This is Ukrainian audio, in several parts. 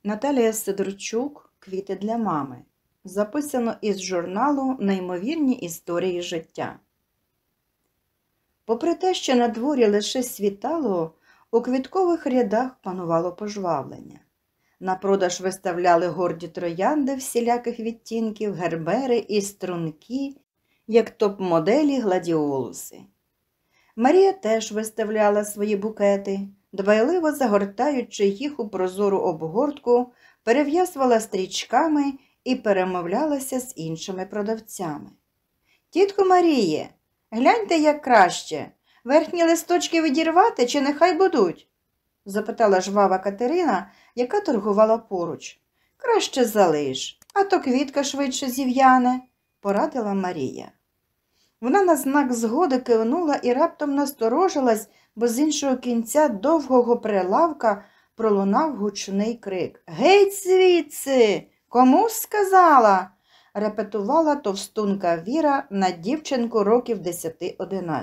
Наталія Сидорчук «Квіти для мами». Записано із журналу «Неймовірні історії життя». Попри те, що на дворі лише світало, у квіткових рядах панувало пожвавлення. На продаж виставляли горді троянди всіляких відтінків, гербери і струнки, як топ-моделі гладіолуси. Марія теж виставляла свої букети, дбайливо загортаючи їх у прозору обгортку, перев'язувала стрічками і перемовлялася з іншими продавцями. «Тітко Маріє, гляньте, як краще. Верхні листочки відірвати чи нехай будуть?» – запитала жвава Катерина, яка торгувала поруч. «Краще залиш, а то квітка швидше зів'яне», – порадила Марія. Вона на знак згоди кивнула і раптом насторожилась, бо з іншого кінця довгого прилавка пролунав гучний крик. «Геть звідси! Кому сказала?» – репетувала товстунка Віра на дівчинку років 10-11.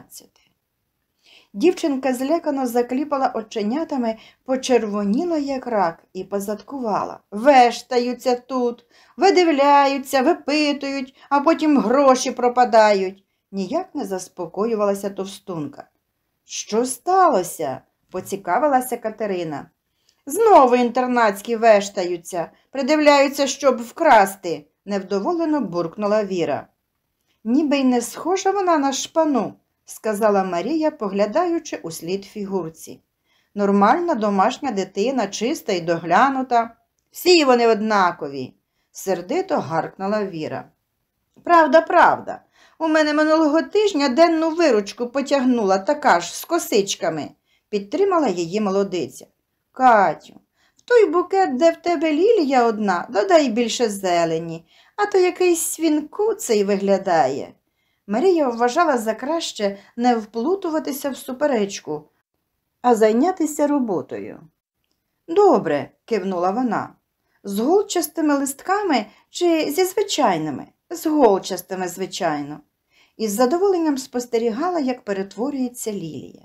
Дівчинка злякано закліпала оченятами, почервоніла як рак і позадкувала. «Вештаються тут, видивляються, випитують, а потім гроші пропадають». Ніяк не заспокоювалася товстунка. «Що сталося?» – поцікавилася Катерина. «Знову інтернатські вештаються, придивляються, щоб вкрасти», – невдоволено буркнула Віра. «Ніби й не схожа вона на шпану», – сказала Марія, поглядаючи услід фігурці. «Нормальна домашня дитина, чиста й доглянута. Всі вони однакові», – сердито гаркнула Віра. «Правда, правда. У мене минулого тижня денну виручку потягнула така ж з косичками», – підтримала її молодиця. «Катю, в той букет, де в тебе лілія одна, додай більше зелені, а то якийсь свінкуций виглядає». Марія вважала за краще не вплутуватися в суперечку, а зайнятися роботою. «Добре», – кивнула вона. «З голчастими листками чи зі звичайними?» «З голчастими, звичайно». Із задоволенням спостерігала, як перетворюється лілія.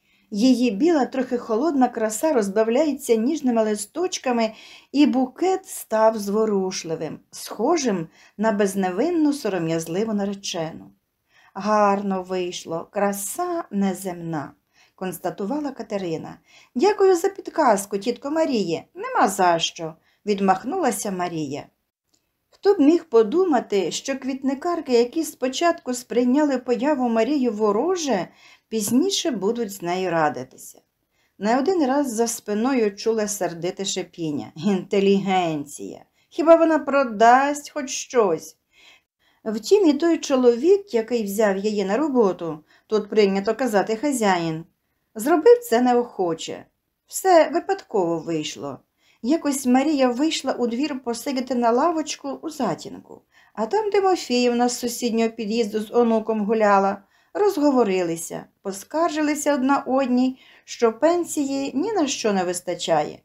Її біла, трохи холодна краса розбавляється ніжними листочками, і букет став зворушливим, схожим на безневинну сором'язливу наречену. «Гарно вийшло, краса неземна», – констатувала Катерина. «Дякую за підказку, тітко Маріє, нема за що», – відмахнулася Марія. Хто б міг подумати, що квітникарки, які спочатку сприйняли появу Марії вороже, пізніше будуть з нею радитися. Не один раз за спиною чула сердите шепіння. «Інтелігенція! Хіба вона продасть хоч щось?» Втім, і той чоловік, який взяв її на роботу, тут прийнято казати хазяїн, зробив це неохоче. Все випадково вийшло. Якось Марія вийшла у двір посидіти на лавочку у затінку, а там Тимофіївна з сусіднього під'їзду з онуком гуляла. Розговорилися, поскаржилися одна одній, що пенсії ні на що не вистачає.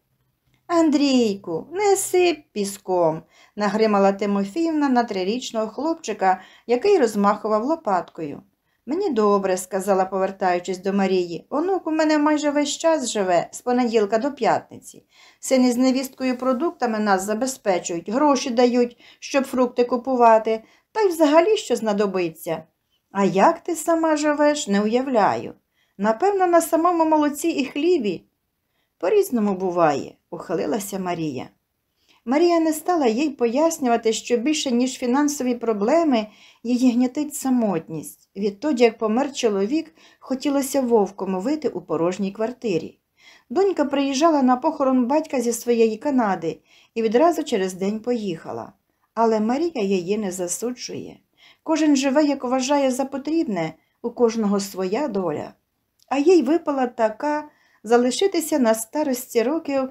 «Андрійку, не сип піском», – нагримала Тимофіївна на 3-річного хлопчика, який розмахував лопаткою. «Мені добре», – сказала, повертаючись до Марії. «Онук у мене майже весь час живе, з понеділка до п'ятниці. Син із невісткою продуктами нас забезпечують, гроші дають, щоб фрукти купувати, та й взагалі що знадобиться. А як ти сама живеш, не уявляю. Напевно, на самому молоці і хлібі». «По-різному буває», – ухилилася Марія. Марія не стала їй пояснювати, що більше, ніж фінансові проблеми, її гнітить самотність. Відтоді, як помер чоловік, хотілося вовком вити у порожній квартирі. Донька приїжджала на похорон батька зі своєї Канади і відразу через день поїхала. Але Марія її не засуджує. Кожен живе, як вважає за потрібне, у кожного своя доля. А їй випала така залишитися на старості років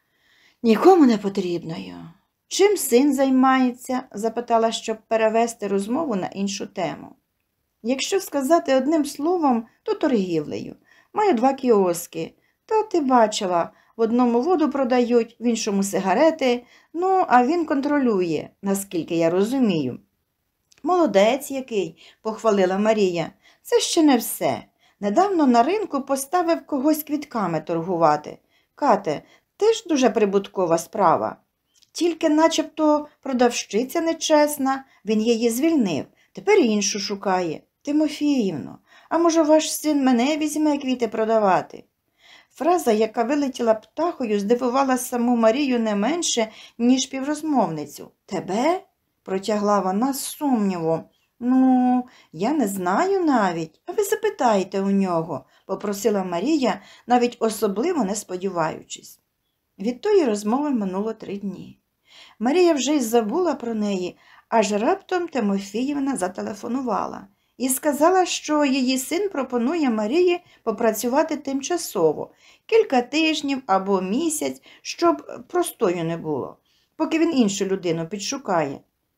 нікому не потрібною. «Чим син займається?» – запитала, щоб перевести розмову на іншу тему. «Якщо сказати одним словом, то торгівлею. Маю 2 кіоски. Та ти бачила, в одному воду продають, в іншому сигарети, а він контролює, наскільки я розумію». «Молодець який», – похвалила Марія. «Це ще не все. Недавно на ринку поставив когось квітками торгувати. Кате, Теж дуже прибуткова справа. Тільки начебто продавщиця нечесна, він її звільнив, тепер іншу шукає. Тимофіївно, а може ваш син мене візьме квіти продавати? Фраза, яка вилетіла птахою, здивувала саму Марію не менше, ніж співрозмовницю. Тебе? Протягла вона з сумнівом. Ну, я не знаю навіть, а ви запитайте у нього, попросила Марія, навіть особливо не сподіваючись. Від тої розмови минуло 3 дні. Марія вже й забула про неї, аж раптом Тимофіївна зателефонувала і сказала, що її син пропонує Марії попрацювати тимчасово, кілька тижнів або місяць, щоб простою не було, поки він іншу людину підшукає.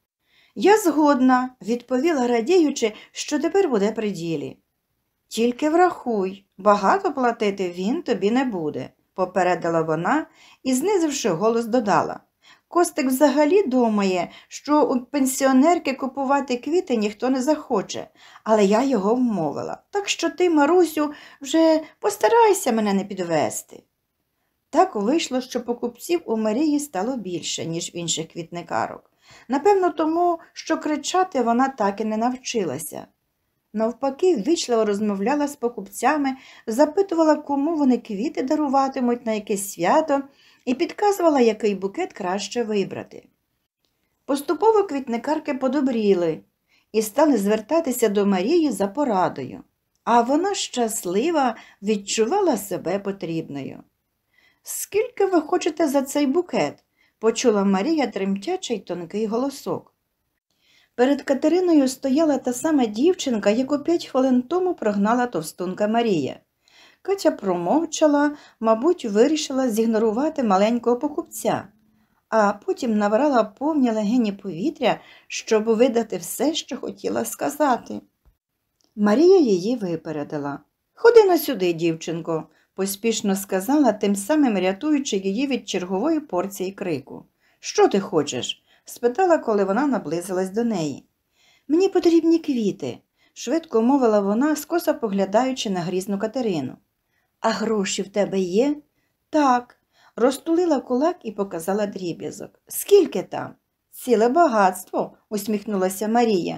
Я згодна, відповіла, радіючи, що тепер буде при ділі. Тільки врахуй, багато платити він тобі не буде, попередила вона і, знизивши голос, додала. Костик взагалі думає, що у пенсіонерки купувати квіти ніхто не захоче, але я його вмовила. Так що ти, Марусю, вже постарайся мене не підвести. Так вийшло, що покупців у Марії стало більше, ніж в інших квітникарок. Напевно, тому, що кричати вона так і не навчилася. Навпаки, ввічливо розмовляла з покупцями, запитувала, кому вони квіти даруватимуть на якесь свято, і підказувала, який букет краще вибрати. Поступово квітникарки подобріли і стали звертатися до Марії за порадою, а вона щаслива відчувала себе потрібною. «Скільки ви хочете за цей букет?» – почула Марія тремтячий тонкий голосок. Перед Катериною стояла та сама дівчинка, яку 5 хвилин тому прогнала товстунка Марія. Катя промовчала, мабуть, вирішила зігнорувати маленького покупця, а потім набрала повні легені повітря, щоб видати все, що хотіла сказати. Марія її випередила. «Ходи на сюди, дівчинко», – поспішно сказала, тим самим рятуючи її від чергової порції крику. «Що ти хочеш?» – спитала, коли вона наблизилась до неї. «Мені потрібні квіти», – швидко мовила вона, скоса поглядаючи на грізну Катерину. «А гроші в тебе є?» «Так», – розтулила кулак і показала дріб'язок. «Скільки там?» «Ціле багатство», – усміхнулася Марія.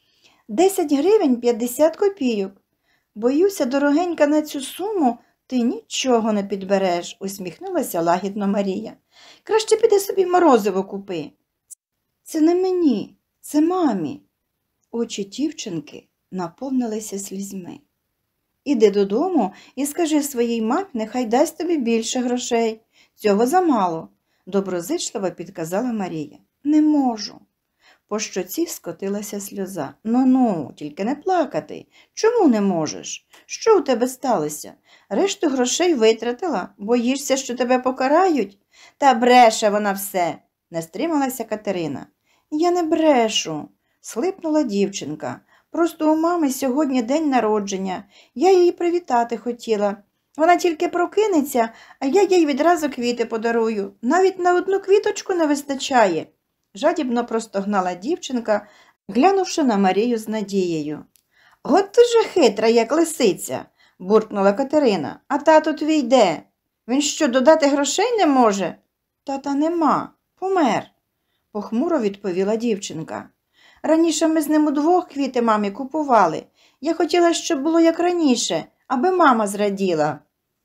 10 гривень 50 копійок. «Боюся, дорогенька, на цю суму ти нічого не підбереш», – усміхнулася лагідно Марія. «Краще піди собі морозиво купи». «Це не мені, це мамі». Очі дівчинки наповнилися слізьми. «Іди додому і скажи своїй мамі, нехай дасть тобі більше грошей. Цього замало», – доброзичливо підказала Марія. «Не можу». По щоці скотилася сльоза. «Ну-ну, тільки не плакати. Чому не можеш? Що у тебе сталося? Решту грошей витратила? Боїшся, що тебе покарають?» «Та бреше вона все», – не стрималася Катерина. «Я не брешу», – схлипнула дівчинка. «Просто у мами сьогодні день народження. Я її привітати хотіла. Вона тільки прокинеться, а я їй відразу квіти подарую. Навіть на одну квіточку не вистачає». Жадібно простогнала дівчинка, глянувши на Марію з надією. «От ти же хитра, як лисиця», – буркнула Катерина. «А тато твій де? Він що, додати грошей не може?» «Тата нема. Помер», – похмуро відповіла дівчинка. «Раніше ми з ним удвох квіти мамі купували. Я хотіла, щоб було як раніше, аби мама зраділа».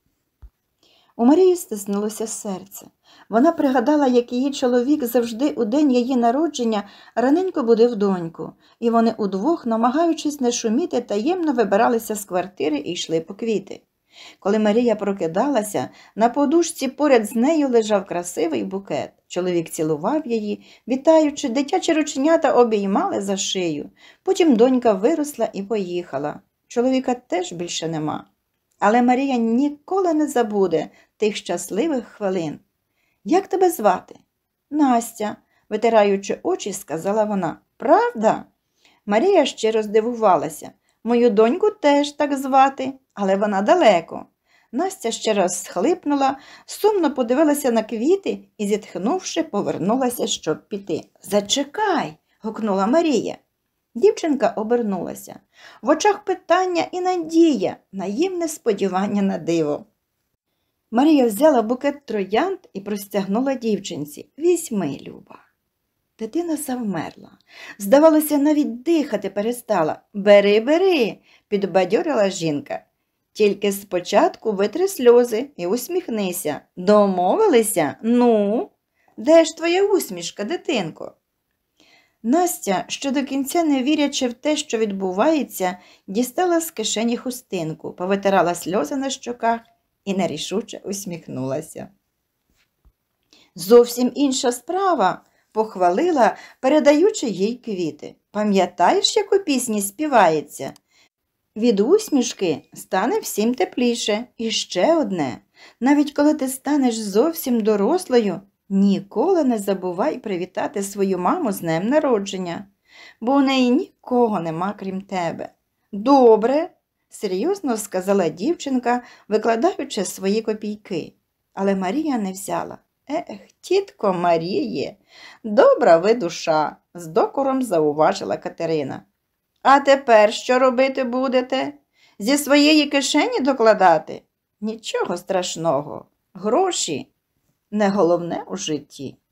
У Марії стиснулося серце. Вона пригадала, як її чоловік завжди у день її народження раненько будив доньку, і вони удвох, намагаючись не шуміти, таємно вибиралися з квартири і йшли по квіти. Коли Марія прокидалася, на подушці поряд з нею лежав красивий букет. Чоловік цілував її, вітаючи, дитячі рученята обіймали за шию. Потім донька виросла і поїхала. Чоловіка теж більше нема. Але Марія ніколи не забуде тих щасливих хвилин. «Як тебе звати?» «Настя», – витираючи очі, сказала вона. «Правда?» Марія щиро здивувалася. «Мою доньку теж так звати, але вона далеко». Настя ще раз схлипнула, сумно подивилася на квіти і, зітхнувши, повернулася, щоб піти. «Зачекай!» – гукнула Марія. Дівчинка обернулася. В очах питання і надія, наївне сподівання на диво. Марія взяла букет троянд і простягнула дівчинці. «Візьми, Люба». Дитина завмерла. Здавалося, навіть дихати перестала. «Бери, бери», – підбадьорила жінка. «Тільки спочатку витри сльози і усміхнися. Домовилися? Ну? Де ж твоя усмішка, дитинко?» Настя, що до кінця не вірячи в те, що відбувається, дістала з кишені хустинку, повитирала сльози на щоках і нерішуче усміхнулася. «Зовсім інша справа», – похвалила, передаючи їй квіти. «Пам'ятаєш, як у пісні співається? Від усмішки стане всім тепліше. І ще одне. Навіть коли ти станеш зовсім дорослою, ніколи не забувай привітати свою маму з днем народження, бо у неї нікого нема, крім тебе». «Добре», – серйозно сказала дівчинка, викладаючи свої копійки. Але Марія не взяла. «Ех, тітко Маріє, добра ви душа», – з докором зауважила Катерина. «А тепер що робити будете? Зі своєї кишені докладати? Нічого страшного, гроші не головне у житті».